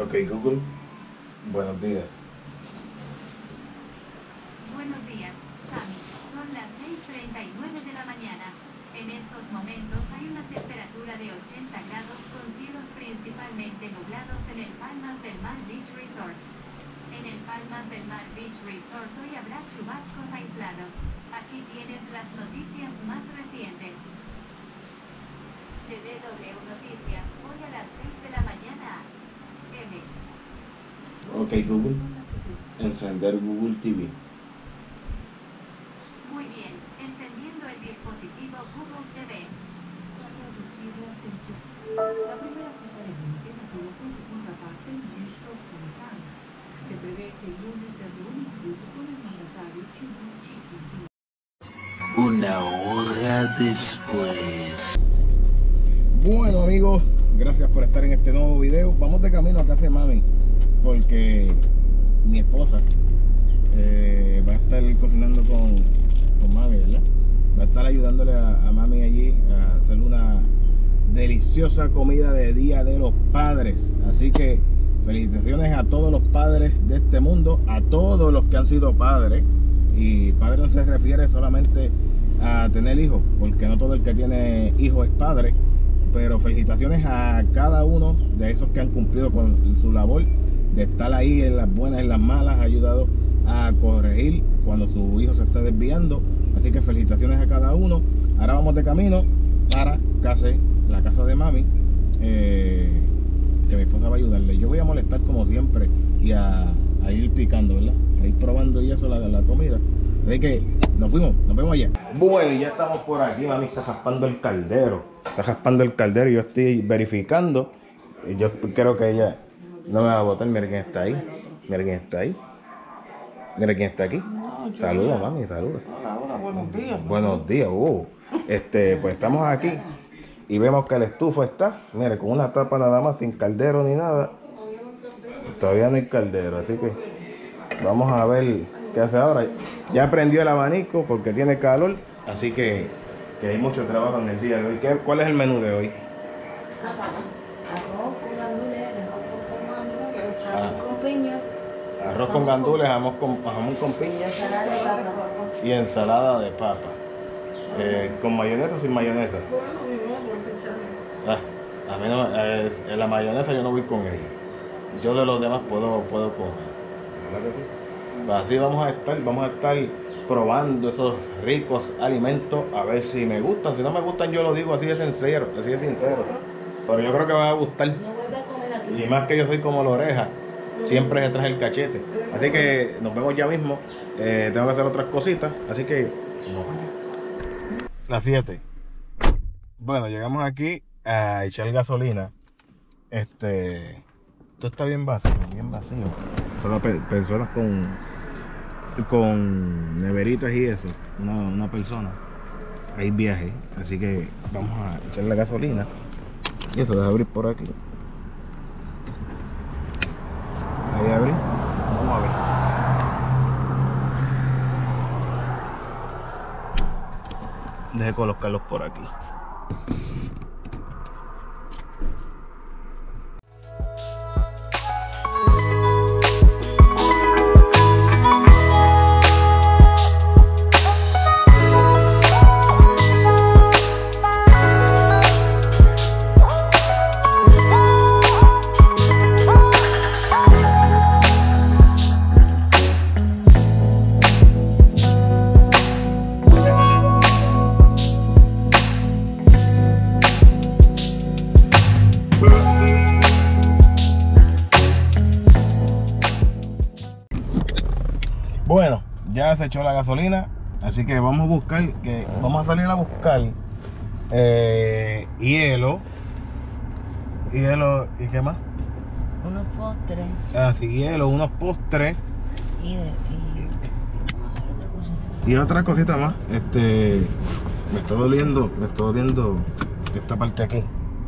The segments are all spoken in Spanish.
Ok, Google, buenos días. Buenos días, Sammy. Son las 6:39 de la mañana. En estos momentos hay una temperatura de 80 grados con cielos principalmente nublados en el Palmas del Mar Beach Resort. En el Palmas del Mar Beach Resort hoy habrá chubascos aislados. Aquí tienes las noticias más recientes. DW Noticias, hoy a las 6 de la mañana. M. Ok, Google, encender Google TV. Muy bien, encendiendo el dispositivo Google TV. La primera cita de Blinken ha sido con su contraparte ministro Tong. Se prevé que el lunes se reúne incluso con el mandatario chino Xi Jinping. Una hora después. Bueno amigos, gracias por estar en este nuevo video. Vamos de camino a casa de mami, porque mi esposa va a estar cocinando con mami, ¿verdad? Va a estar ayudándole a mami allí a hacer una deliciosa comida de Día de los Padres. Así que felicitaciones a todos los padres de este mundo, a todos los que han sido padres. Y padre no se refiere solamente a tener hijos, porque no todo el que tiene hijos es padre. Pero felicitaciones a cada uno de esos que han cumplido con su labor de estar ahí en las buenas y en las malas, ha ayudado a corregir cuando su hijo se está desviando. Así que felicitaciones a cada uno. Ahora vamos de camino para la casa de mami, que mi esposa va a ayudarle. Yo voy a molestar como siempre y a ir picando, ¿verdad? A ir probando y eso la comida. Así que nos vemos allá. Bueno, ya estamos por aquí. Mami está raspando el caldero. Está raspando el caldero y yo estoy verificando. Yo creo que ella no me va a botar. Mira quién está ahí. Mira quién está ahí. Mira quién está aquí. Saluda, mami, saluda. Hola, buenos días. Buenos días. Pues estamos aquí y vemos que el estufa está, mire, con una tapa nada más, sin caldero ni nada. Todavía no hay caldero, así que vamos a ver qué hace ahora. Ya prendió el abanico porque tiene calor, así que hay mucho trabajo en el día de hoy. ¿Cuál es el menú de hoy? Arroz con gandules, arroz con piña. Arroz con gandules, jamón con piña Ensalada de papa. y ensalada de papa. ¿Con mayonesa o sin mayonesa? A mí no, en la mayonesa yo no voy con ella. Yo de los demás puedo comer. ¿Verdad que sí? Pues así vamos a estar probando esos ricos alimentos, a ver si me gustan. Si no me gustan, yo lo digo así de sincero, Pero yo creo que me va a gustar. No vuelve a comer aquí. Y más que yo soy como la oreja, siempre se trae el cachete. Así que nos vemos ya mismo. Tengo que hacer otras cositas, así que nos vemos. Las 7. Bueno, llegamos aquí a echar gasolina. Esto está bien vacío, Solo personas con neveritas y eso. Una persona. Hay viaje, así que vamos a echar la gasolina. Y eso deja abrir por aquí. Ahí abrí. Vamos a ver. Deje colocarlos por aquí. Bueno, ya se echó la gasolina, así que vamos a salir a buscar hielo y ¿qué más? Unos postres. Sí, hielo, unos postres y otra cosita más. Me está doliendo esta parte aquí.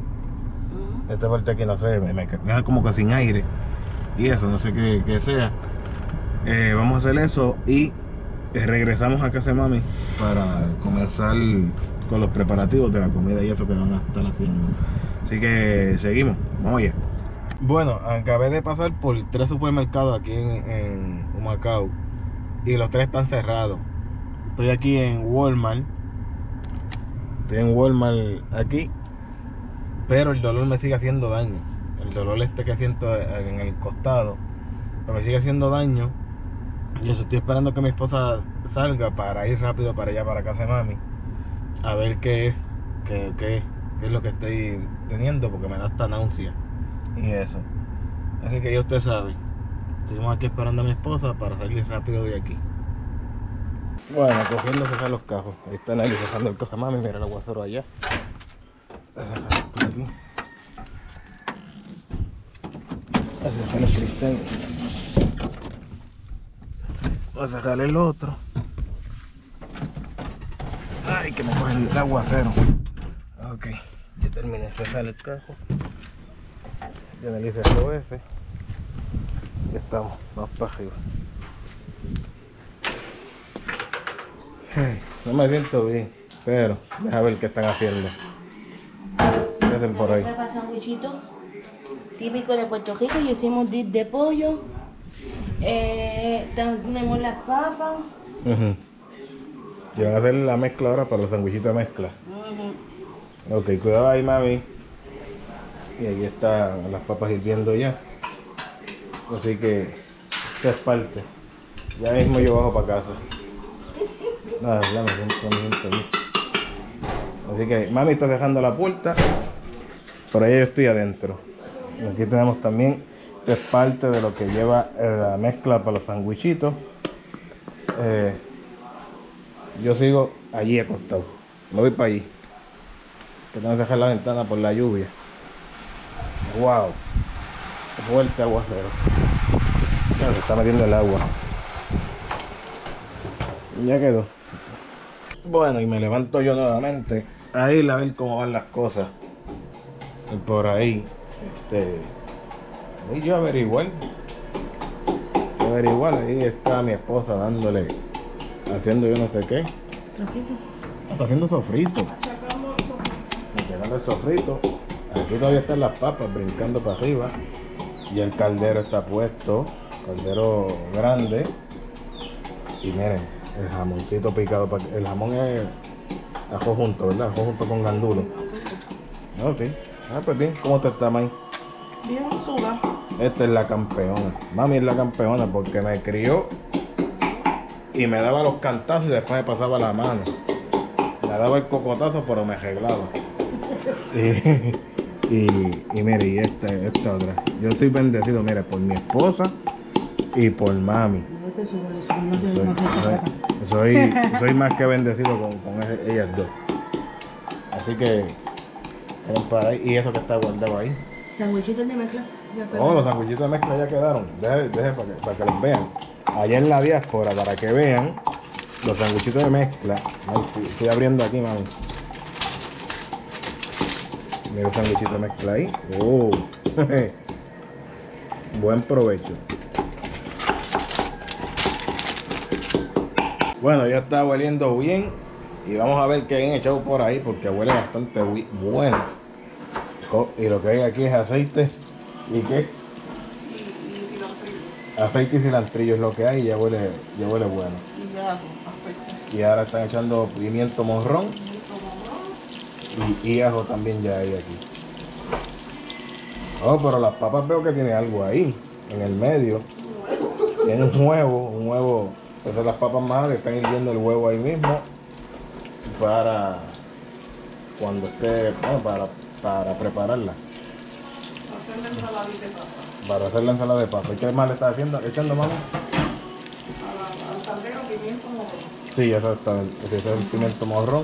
No sé, me queda como que sin aire y eso, no sé qué sea. Vamos a hacer eso y regresamos a casa de mami para comenzar con los preparativos de la comida y eso que van a estar haciendo. Así que seguimos, vamos allá. Bueno, acabé de pasar por 3 supermercados aquí en Humacao y los 3 están cerrados. Estoy aquí en Walmart. Estoy en Walmart aquí, pero el dolor me sigue haciendo daño. El dolor este que siento en el costado me sigue haciendo daño. Y eso, estoy esperando que mi esposa salga para ir rápido para allá, para casa de mami, a ver qué es lo que estoy teniendo, porque me da esta náusea y eso. Así que ya usted sabe, estuvimos aquí esperando a mi esposa para salir rápido de aquí. Bueno, cogiendo cejar los cajos. Ahí está Nelly cejando el cajo de mami. Mira el aguacero allá. Voy a sacar esto aquí. Voy a sacar los cristales. Voy a sacar el otro. Ay, que me coge el aguacero. Ok, ya terminé de cejar el cajo. Ya Nelly cerró ese. Ya estamos, vamos para arriba. No me siento bien, pero deja ver qué están haciendo. ¿Qué hacen por ahí? Para sandwichito típico de Puerto Rico y hicimos dip de pollo. Tenemos las papas. Y van a hacer la mezcla ahora para los sandwichitos de mezcla. Ok, cuidado ahí, mami. Y ahí están las papas hirviendo ya. Así que esta es parte. Ya mismo yo bajo para casa. Nada, ya me siento bien. Así que mami está dejando la puerta, por ahí yo estoy adentro. Y aquí tenemos también, esta es parte de lo que lleva la mezcla para los sandwichitos. Yo sigo allí acostado, me voy para allí, que tengo que dejar la ventana por la lluvia. Wow, fuerte aguacero. Ya se está metiendo el agua. Ya quedó. Bueno, y me levanto yo nuevamente a ir a ver cómo van las cosas. Y por ahí, voy yo a averiguar. Ahí está mi esposa dándole, haciendo yo no sé qué. ¿Sofrito? Está haciendo sofrito. Sacando el sofrito. Aquí todavía están las papas brincando para arriba. Y el caldero está puesto. Caldero grande. Y miren, el jamoncito picado. El jamón es ajo junto, ¿verdad? Ajo junto con gandulo. Ok. Ah, pues bien. ¿Cómo te está, May? Bien, suga. Esta es la campeona. Mami es la campeona porque me crió y me daba los cantazos y después me pasaba la mano. Me daba el cocotazo, pero me arreglaba. Y mire, y esta otra. Yo soy bendecido, mire, por mi esposa y por mami. Soy más que bendecido con ellas dos. Así que para ahí, y eso que está guardado ahí. Sandwichitos de mezcla. Oh, los sandwichitos de mezcla ya quedaron. Deje para que los vean. Allá en la diáspora, para que vean los sandwichitos de mezcla. Ay, estoy abriendo aquí, mami. Mira el sandwichito de mezcla ahí. Oh. Buen provecho. Bueno, ya está hueliendo bien. Y vamos a ver qué han echado por ahí, porque huele bastante bueno. Oh, y lo que hay aquí es aceite. ¿Y qué? Y cilantrillo. Aceite y cilantrillo es lo que hay, ya huele bueno. Y ya, aceite. Y ahora están echando pimiento morrón. Y ajo también ya hay aquí. Oh, pero las papas veo que tiene algo ahí, en el medio. Tiene un huevo. Entonces las papas más están hirviendo el huevo ahí mismo. Para cuando esté, bueno, para prepararla. Hacer la ensaladita de papa. Para hacer la ensalada de papa. ¿Y qué más le está echando, mami? Al caldero, pimiento morrón. Sí, eso está, ese es el pimiento morrón.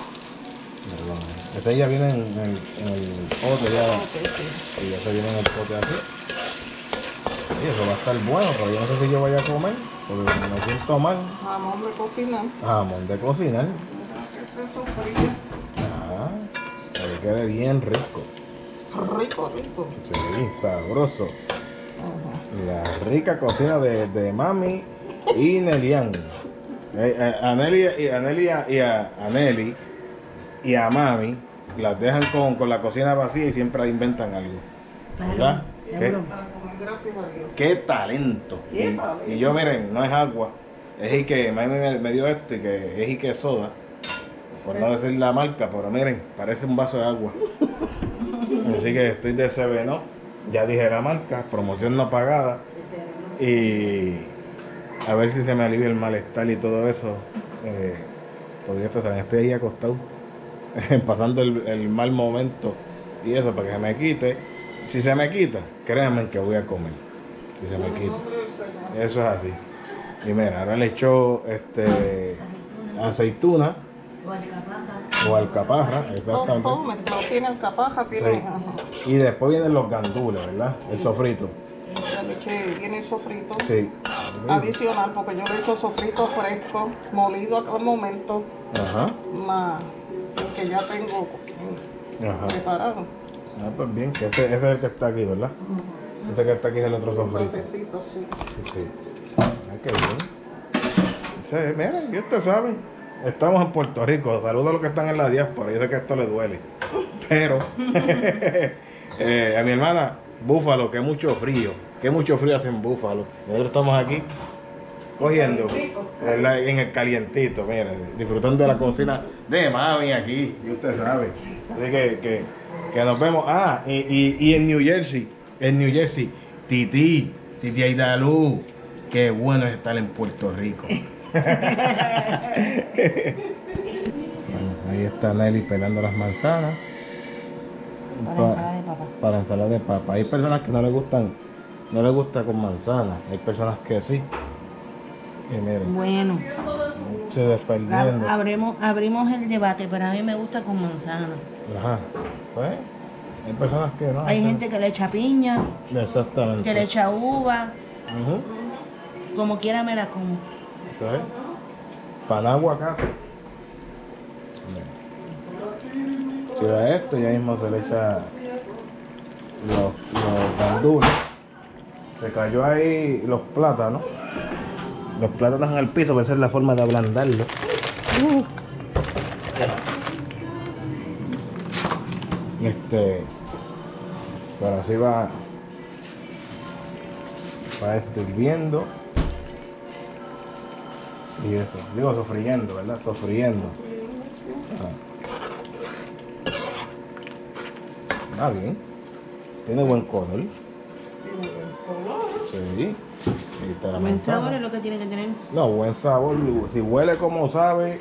Ese ya viene en el pote ya. Y ya se viene en el pote así. Y eso va a estar bueno, pero yo no sé si yo vaya a comer, porque me siento mal. Jamón de cocinar. Jamón de cocinar. Ese sofrito. Ah, para que quede bien rico. Rico. Sí, sabroso. Ajá. La rica cocina de mami y Nelian. A Nelly y a mami las dejan con la cocina vacía y siempre inventan algo. ¿verdad? Seguro. Gracias a Dios. Qué talento. Y yo, miren, no es agua, es que me dio esto y que es que soda, por no decir la marca, pero miren, parece un vaso de agua. Así que estoy de CB, ¿no? Ya dije la marca, promoción no pagada. Y a ver si se me alivia el malestar y todo eso. Porque estoy ahí acostado, pasando el mal momento y eso, para que se me quite. Si se me quita, créanme que voy a comer. Si se me quita. Eso es así. Y mira, ahora le echo aceituna o alcaparra, exactamente. Todo mezclado, tiene alcaparra, tiene... Sí. Y después vienen los gandules, ¿verdad? El sofrito. La leche viene el sofrito. Sí. Adicional, porque yo le echo sofrito fresco, molido al momento, Ajá. más el que ya tengo Ajá. preparado. Ah, pues bien, que ese es el que está aquí, ¿verdad? Ese que está aquí es el otro sofrito. Cafecito, sí. Sí. Ah, qué bien. Sí, miren, y ustedes saben, estamos en Puerto Rico. Saludos a los que están en la diáspora. Yo sé que esto les duele. Pero, a mi hermana, Búfalo, que mucho frío. Que mucho frío hace en Búfalo. Nosotros estamos aquí cogiendo en el calientito, mira, disfrutando de la cocina de mami aquí. Y usted sabe. Así que nos vemos. Ah, y en New Jersey, Titi Aidalú. Qué bueno es estar en Puerto Rico. Bueno, ahí está Nelly pelando las manzanas para ensalada de papa. Hay personas que no les gusta con manzana, hay personas que sí. Y miren, Bueno, se desperdiendo. abrimos el debate, pero a mí me gusta con manzana. Ajá. Pues, hay personas que no. Hay gente que le echa piña, Exactamente. que le echa uva, Ujú. como quiera me la como. Entonces, pan aguacate. Si a esto ya mismo se le echa los gandules. Se cayó ahí los plátanos. Los plátanos en el piso, va a ser la forma de ablandarlo. Pero así va hirviendo. Y eso, digo sofriendo, ¿verdad? Sofriendo. Ah, bien. Tiene buen color. Sí. Y está la Buen manzana. sabor es lo que tiene que tener. No, buen sabor. Si huele como sabe.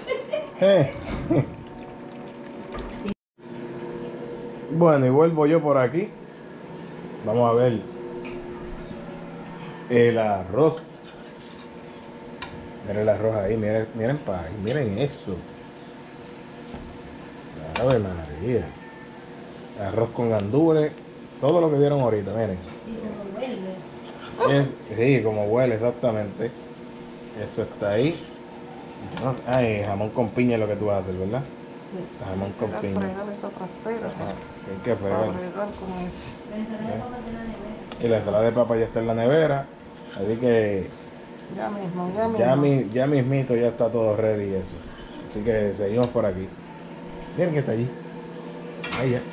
Bueno, y vuelvo yo por aquí. Vamos a ver el arroz. Miren el arroz ahí, miren para ahí, miren eso. Ave María. Arroz con gandules, todo lo que vieron ahorita, miren. Sí, como huele exactamente. Eso está ahí. Ay, jamón con piña es lo que tú vas a hacer, ¿verdad? Sí. Jamón con Hay que piña. fregar esa trastera. Hay que Para fregar. bregar con eso. Y la ensalada de papa ya está en la nevera. Así que Ya mismo. ya mismito ya está todo ready y eso. Así que seguimos por aquí. Miren que está allí. Ahí ya.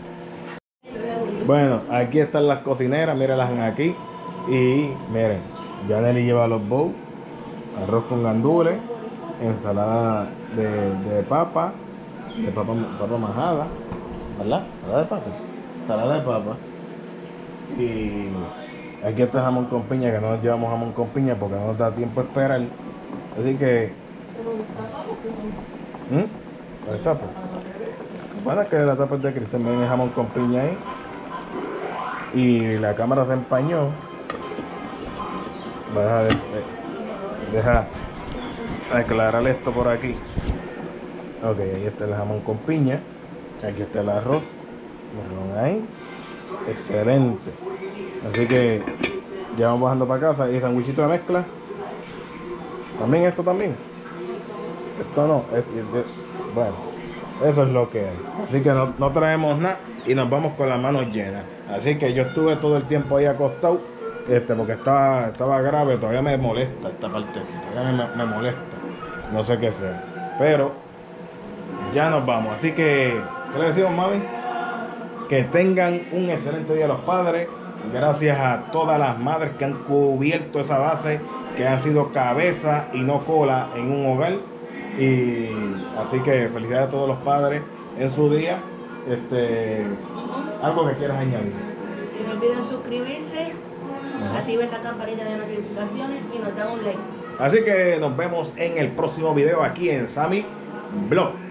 Bueno, aquí están las cocineras, mírenlas aquí. Y miren, ya Nelly lleva los bowls, arroz con gandules, ensalada de papa majada, ¿verdad? Ensalada de papa. Y aquí está jamón con piña, que no nos llevamos jamón con piña porque no nos da tiempo a esperar. Así que... ¿La tapa? Bueno, es que la tapa es de cristal, miren el jamón con piña ahí. Y la cámara se empañó. Deja aclarar esto por aquí. Ok, ahí está el jamón con piña. Aquí está el arroz. Miren ahí. Excelente. Así que ya vamos bajando para casa. Y sandwichito de mezcla. También esto también. Esto no. Bueno, eso es lo que hay. Así que no traemos nada y nos vamos con las manos llenas. Así que yo estuve todo el tiempo ahí acostado. Porque estaba grave, todavía me molesta esta parte aquí, todavía me molesta, no sé qué sea, pero ya nos vamos, así que, ¿qué le decimos, mami? Que tengan un excelente día los padres. Gracias a todas las madres que han cubierto esa base, que han sido cabeza y no cola en un hogar. Y así que felicidades a todos los padres en su día. Algo que quieras añadir. Y no olviden suscribirse, activen la campanita de notificaciones y nos dan un like. Así que nos vemos en el próximo video aquí en Sammy Vlog.